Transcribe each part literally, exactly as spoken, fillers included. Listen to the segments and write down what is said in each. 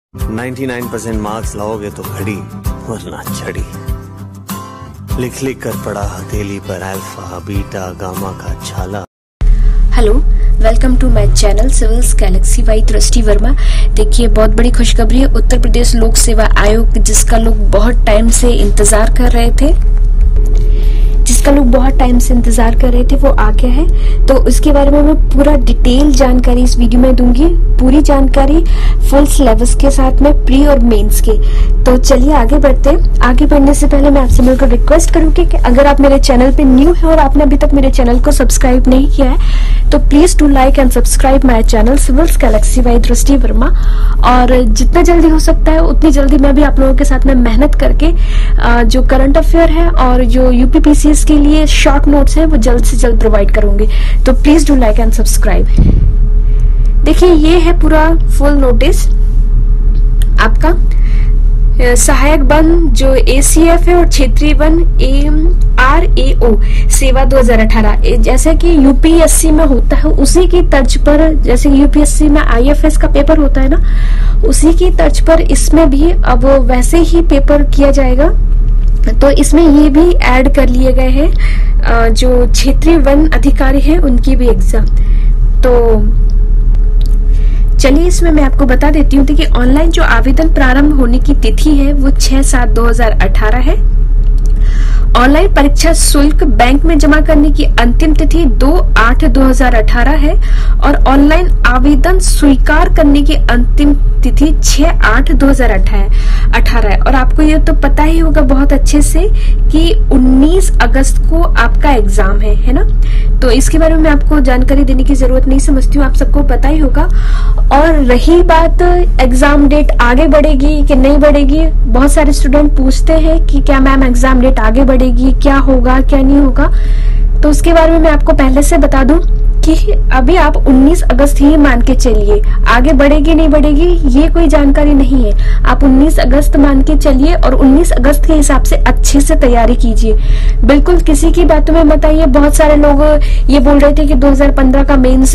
निन्यानवे percent marks लाओगे तो घड़ी वरना छड़ी। लिख लिख कर पड़ा हथेली पर अल्फा बीटा गामा का छाला। Hello, welcome to my channel Civils Galaxy by Drishti Verma. देखिए, बहुत बड़ी खुशखबरी है। उत्तर प्रदेश लोक सेवा आयोग, जिसका लोग बहुत टाइम से इंतजार कर रहे थे जिसका लोग बहुत टाइम से इंतजार कर रहे थे वो आ गया है। तो उसके बारे में मैं पूरा डिटेल जानकारी इस वीडियो में दूंगी, पूरी जानकारी फुल सिलेबस के साथ में, प्री और मेंस के। तो चलिए आगे बढ़ते हैं। आगे बढ़ने से पहले मैं आपसे मिलकर रिक्वेस्ट करूंगी कि अगर आप मेरे चैनल पे न्यू है और आपने अभी तक मेरे चैनल को सब्सक्राइब नहीं किया है तो please do like and subscribe my channel Civils Galaxy by Drishti Verma. और जितना जल्दी हो सकता है उतनी जल्दी मैं भी आप लोगों के साथ में मेहनत करके जो करंट अफेयर है और जो यूपीपीसीएस के लिए शॉर्ट नोट्स हैं वो जल्द से जल्द प्रोवाइड करूंगी। तो please do like and subscribe. देखिए, ये है पूरा फुल नोटिस आपका। सहायक वन जो एसीएफ है और क्षेत्रीय वन आर ए ओ सेवा दो हज़ार अठारह, जैसे कि यूपीएससी में होता है उसी की तर्ज पर, जैसे यूपीएससी में आईएफएस का पेपर होता है ना, उसी की तर्ज पर इसमें भी अब वैसे ही पेपर किया जाएगा। तो इसमें ये भी ऐड कर लिए गए हैं जो क्षेत्रीय वन अधिकारी हैं उनकी भी एग्जाम। तो चलिए इसमें मैं आपको बता देती हूँ कि ऑनलाइन जो आवेदन प्रारंभ होने की तिथि है वो छह सात दो हजार अठारह है। ऑनलाइन परीक्षा शुल्क बैंक में जमा करने की अंतिम तिथि दो आठ दो हजार अठारह है और ऑनलाइन आवेदन स्वीकार करने की अंतिम तिथि छह आठ दो हजार अठारह है। और आपको ये तो पता ही होगा बहुत अच्छे से कि उन्नीस अगस्त को आपका एग्जाम है है ना। तो इसके बारे में आपको जानकारी देने की जरूरत नहीं समझती हूँ, आप सबको पता ही होगा। और रही बात एग्जाम डेट आगे बढ़ेगी कि नहीं बढ़ेगी, बहुत सारे स्टूडेंट पूछते हैं कि क्या मैम एग्जाम डेट आगे बढ़ेगी, क्या होगा क्या नहीं होगा। तो उसके बारे में मैं आपको पहले से बता दूं कि अभी आप उन्नीस अगस्त ही मान के चलिए, आगे बढ़ेगी नहीं बढ़ेगी ये कोई जानकारी नहीं है। आप उन्नीस अगस्त मान के चलिए और उन्नीस अगस्त के हिसाब से अच्छे से तैयारी कीजिए। बिल्कुल किसी की बातों में मत आइए। बहुत सारे लोग ये बोल रहे थे कि दो हज़ार पंद्रह का मेंस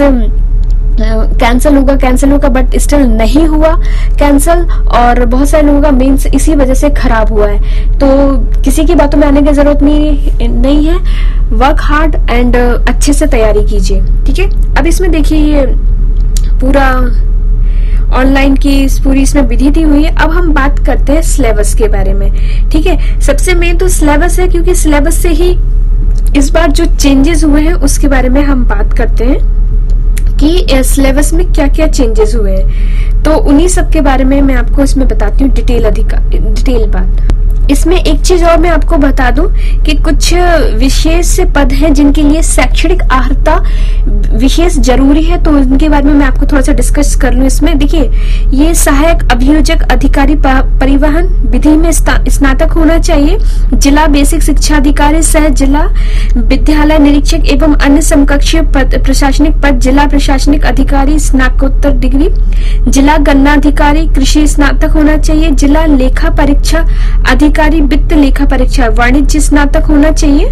कैंसिल होगा कैंसिल होगा बट स्टिल नहीं हुआ कैंसिल, और बहुत सारे लोगों का मेंस इसी वजह से खराब हुआ है। तो किसी की बातों में आने की जरूरत नहीं नहीं है। वर्क हार्ड एंड अच्छे से तैयारी कीजिए, ठीक है। अब इसमें देखिए ये पूरा ऑनलाइन की पूरी इसमें विधि दी हुई है। अब हम बात करते हैं सिलेबस के बारे में, ठीक है। सबसे मेन तो सिलेबस है, क्योंकि सिलेबस से ही इस बार जो चेंजेस हुए हैं उसके बारे में हम बात करते हैं कि सिलेबस में क्या क्या चेंजेस हुए हैं। तो उन्हीं सब के बारे में मैं आपको इसमें बताती हूँ डिटेल अधिकार डिटेल बात। इसमें एक चीज और मैं आपको बता दूं कि कुछ विशेष पद हैं जिनके लिए शैक्षणिक अर्हता विशेष जरूरी है, तो उनके बारे में मैं आपको थोड़ा सा डिस्कस कर लूं। इसमें देखिए, ये सहायक अभियोजक अधिकारी परिवहन विधि में स्नातक होना चाहिए, जिला बेसिक शिक्षा अधिकारी सह जिला विद्यालय निरीक्षक एवं अन्य समकक्षीय पद प्रशासनिक पद, जिला प्रशासनिक अधिकारी स्नातकोत्तर डिग्री, जिला गन्ना अधिकारी कृषि स्नातक होना चाहिए, जिला लेखा परीक्षा अधिकारी वित्त लेखा परीक्षा वाणिज्य स्नातक होना चाहिए,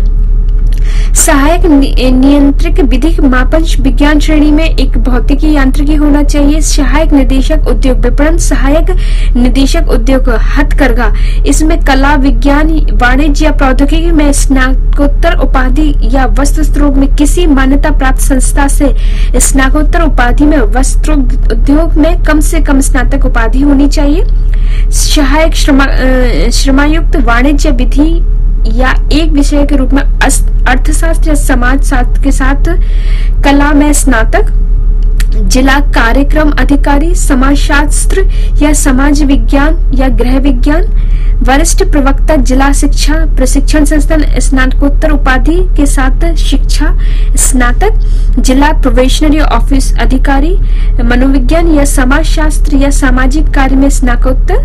सहायक नियंत्रक विधिक मापन विज्ञान श्रेणी में एक भौतिकी यांत्रिकी होना चाहिए, सहायक निदेशक उद्योग विपणन, सहायक निदेशक उद्योग हथकरघा, इसमें कला विज्ञान वाणिज्य या प्रौद्योगिकी में स्नातकोत्तर उपाधि या वस्त्र उद्योग में किसी मान्यता प्राप्त संस्था से स्नातकोत्तर उपाधि में वस्त्र उद्योग में कम से कम स्नातक उपाधि होनी चाहिए, सहायक श्रमा श्रमायुक्त वाणिज्य विधि या एक विषय के रूप में अर्थशास्त्र या समाज शास्त्र के साथ कला में स्नातक, जिला कार्यक्रम अधिकारी समाजशास्त्र या समाज विज्ञान या गृह विज्ञान, वरिष्ठ प्रवक्ता जिला शिक्षा प्रशिक्षण संस्थान स्नातकोत्तर उपाधि के साथ शिक्षा स्नातक, जिला प्रोबेशनरी ऑफिस अधिकारी मनोविज्ञान या समाजशास्त्र या सामाजिक कार्य में स्नातकोत्तर,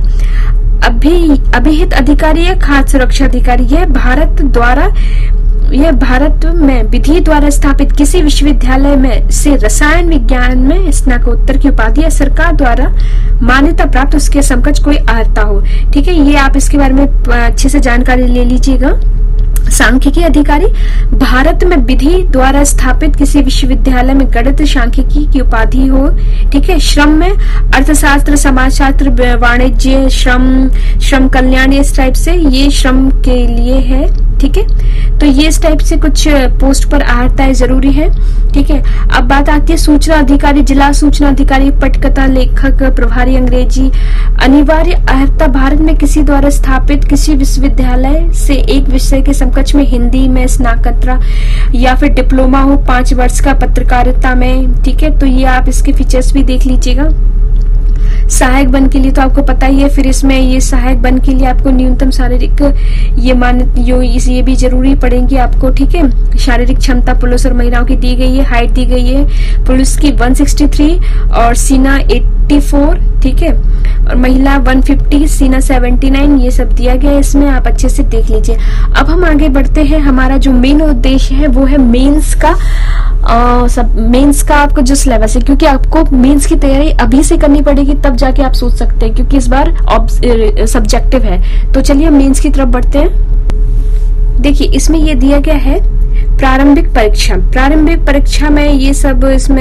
अभी अभिहित अधिकारी या खाद्य सुरक्षा अधिकारी, यह भारत द्वारा यह भारत में विधि द्वारा स्थापित किसी विश्वविद्यालय में से रसायन विज्ञान में स्नातकोत्तर की उपाधि या सरकार द्वारा मान्यता प्राप्त उसके समकक्ष कोई अर्हता हो, ठीक है। ये आप इसके बारे में अच्छे से जानकारी ले लीजिएगा। सांख्यिकी अधिकारी, भारत में विधि द्वारा स्थापित किसी विश्वविद्यालय में गणित सांख्यिकी की उपाधि हो। ठीक है। श्रम में अर्थशास्त्र, समाजशास्त्र, वाणिज्य, श्रम, श्रम कल्याण, इस टाइप से ये श्रम के लिए है। ठीक है। तो ये इस टाइप से कुछ पोस्ट पर अर्हताएं जरूरी है। ठीक है। अब बात आती है सूचना अधिकारी, जिला सूचना अधिकारी, पटकथा लेखक, प्रभारी अंग्रेजी। अनिवार्य अर्हता, भारत में किसी द्वारा स्थापित किसी विश्वविद्यालय से एक विषय के समकक्ष में हिंदी में स्नातक या फिर डिप्लोमा हो पांच वर्ष का पत्रकारिता में। ठीक है। तो ये आप इसके फीचर्स भी देख लीजिएगा। सहायक वन के लिए तो आपको पता ही है, फिर इसमें ये सहायक वन के लिए आपको न्यूनतम शारीरिक ये मान यो ये भी जरूरी पड़ेंगी आपको। ठीक है। शारीरिक क्षमता पुरुष और महिलाओं की दी गई है। हाइट दी गई है पुरुष की एक सौ तिरसठ और सीना चौरासी। ठीक है। और महिला एक सौ पचास, सीना उन्यासी, ये सब दिया गया है इसमें, आप अच्छे से देख लीजिए। अब हम आगे बढ़ते हैं। हमारा जो मेन उद्देश्य है वो है मेंस का। आ, सब मेंस का आपको जो सिलेबस है, क्योंकि आपको मेंस की तैयारी अभी से करनी पड़ेगी, तब जाके आप सोच सकते हैं, क्योंकि इस बार सब्जेक्टिव है। तो चलिए हम मेंस की तरफ बढ़ते हैं। देखिए इसमें ये दिया गया है प्रारंभिक परीक्षा। प्रारंभिक परीक्षा में ये सब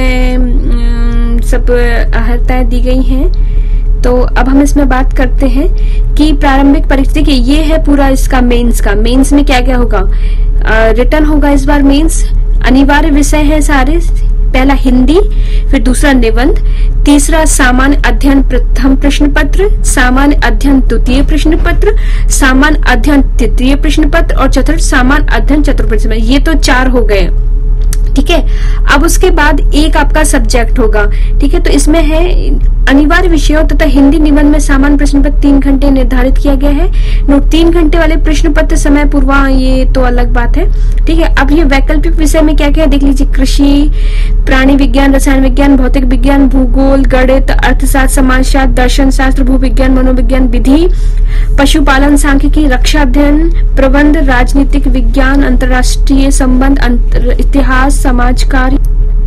इसमें सब अर्हताएं दी गई हैं। तो अब हम इसमें बात करते हैं कि प्रारंभिक परीक्षा, देखिए ये है पूरा इसका मेंस का। मेंस में क्या क्या होगा, रिटर्न होगा इस बार मेंस। अनिवार्य विषय है सारे, पहला हिंदी, फिर दूसरा निबंध, तीसरा सामान्य अध्ययन प्रथम प्रश्न पत्र, सामान्य अध्ययन द्वितीय प्रश्न पत्र, सामान्य अध्ययन तृतीय प्रश्न पत्र और चतुर्थ सामान्य अध्ययन चतुर्थ प्रश्न पत्र। ये तो चार हो गए। ठीक है। अब उसके बाद एक आपका सब्जेक्ट होगा। ठीक है। तो इसमें है अनिवार्य विषयों तथा तो हिंदी निबंध में सामान्य प्रश्न पत्र तीन घंटे निर्धारित किया गया है। नोट तीन घंटे वाले प्रश्न पत्र समय पूर्वा, ये तो अलग बात है। ठीक है। अब ये वैकल्पिक विषय में क्या क्या है देख लीजिए। कृषि, प्राणी विज्ञान, रसायन विज्ञान, भौतिक विज्ञान, भूगोल, गणित, अर्थशास्त्र, समाजशास्त्र, दर्शन शास्त्र, भूविज्ञान, मनोविज्ञान, विधि, पशुपालन, सांख्यिकी, रक्षा अध्ययन, प्रबंध, राजनीतिक विज्ञान, अंतर्राष्ट्रीय संबंध, इतिहास, समाज कार्य,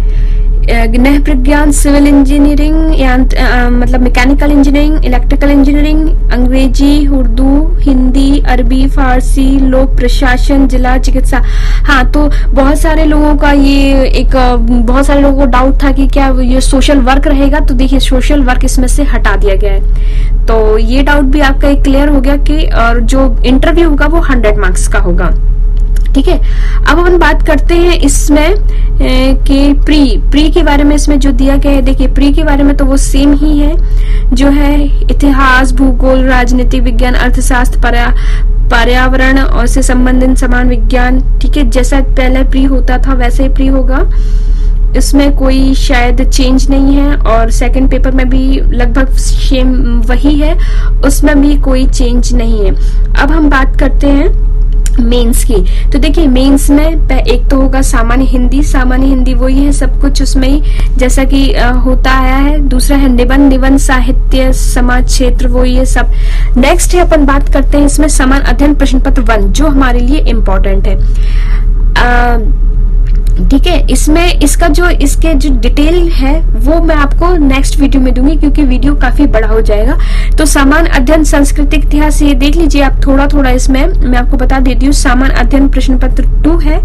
गृह विज्ञान, सिविल इंजीनियरिंग या मतलब मैकेनिकल इंजीनियरिंग, इलेक्ट्रिकल इंजीनियरिंग, अंग्रेजी, उर्दू, हिंदी, अरबी, फारसी, लोक प्रशासन, जिला चिकित्सा। हाँ, तो बहुत सारे लोगों का ये एक बहुत सारे लोगों को डाउट था कि क्या ये सोशल वर्क रहेगा, तो देखिए सोशल वर्क इसमें से हटा दिया गया है। तो ये डाउट भी आपका एक क्लियर हो गया कि और जो इंटरव्यू होगा वो हंड्रेड मार्क्स का होगा। ठीक है। अब अपन बात करते हैं इसमें कि प्री प्री के बारे में इसमें जो दिया गया है। देखिए प्री के बारे में तो वो सेम ही है जो है इतिहास, भूगोल, राजनीतिक विज्ञान, अर्थशास्त्र, पर्या पर्यावरण और से संबंधित समान विज्ञान। ठीक है। जैसा पहले प्री होता था वैसे ही प्री होगा, इसमें कोई शायद चेंज नहीं है। और सेकंड पेपर में भी लगभग सेम वही है, उसमें भी कोई चेंज नहीं है। अब हम बात करते हैं मेंस की। तो देखिए मेंस में एक तो होगा सामान्य हिंदी। सामान्य हिंदी वही है सब कुछ उसमें ही जैसा कि होता आया है। दूसरा है निबंध, निबंध साहित्य, समाज क्षेत्र, वही है सब। नेक्स्ट है अपन बात करते हैं इसमें समान अध्ययन प्रश्न पत्र वन, जो हमारे लिए इम्पोर्टेंट है। आ, ठीक है। इसमें इसका जो इसके जो डिटेल है वो मैं आपको नेक्स्ट वीडियो में दूंगी, क्योंकि वीडियो काफी बड़ा हो जाएगा। तो सामान्य अध्ययन सांस्कृतिक इतिहास ये देख लीजिए आप थोड़ा थोड़ा। इसमें मैं आपको बता देती हूँ सामान्य अध्ययन प्रश्न पत्र टू है,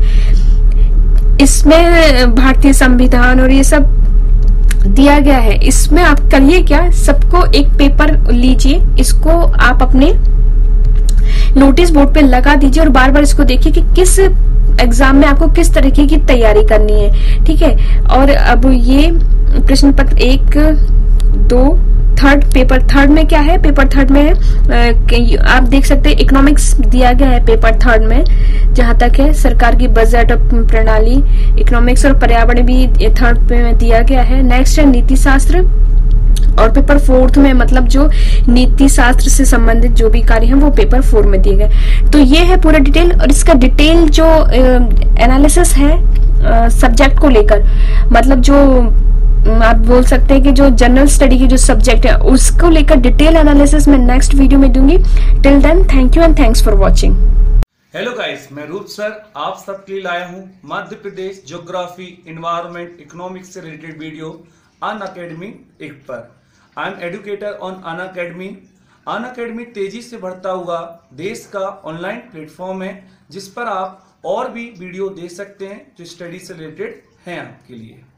इसमें भारतीय संविधान और ये सब दिया गया है। इसमें आप करिए क्या, सबको एक पेपर लीजिए, इसको आप अपने नोटिस बोर्ड पे लगा दीजिए और बार बार इसको देखिए कि किस एग्जाम में आपको किस तरीके की तैयारी करनी है। ठीक है। और अब ये प्रश्न पत्र एक, दो, थर्ड पेपर थर्ड में क्या है, पेपर थर्ड में है आप देख सकते हैं इकोनॉमिक्स दिया गया है पेपर थर्ड में, जहां तक है सरकार की बजट प्रणाली, इकोनॉमिक्स और पर्यावरण भी थर्ड में दिया गया है। नेक्स्ट है नीति शास्त्र और पेपर फोर्थ में मतलब जो नीति शास्त्र से संबंधित जो भी कार्य हैं वो पेपर फोर में दिए गए। तो ये है पूरा डिटेल। और इसका डिटेल जो एनालिसिस है सब्जेक्ट को लेकर, मतलब जो आप बोल सकते हैं कि जो जनरल स्टडी की जो सब्जेक्ट है उसको लेकर डिटेल एनालिसिस मैं नेक्स्ट वीडियो में दूंगी। Till then thank you and thanks for watching. Hello guys, मैं रूप सर आप सबके लिए लाया हूँ Madhya Pradesh geography, environment, economics से रिलेटेड वीडियो अनअकैडमी एक पर। I am educator on Unacademy. Unacademy तेजी से बढ़ता हुआ देश का ऑनलाइन प्लेटफॉर्म है, जिस पर आप और भी वीडियो देख सकते हैं जो स्टडी से रिलेटेड हैं आपके लिए।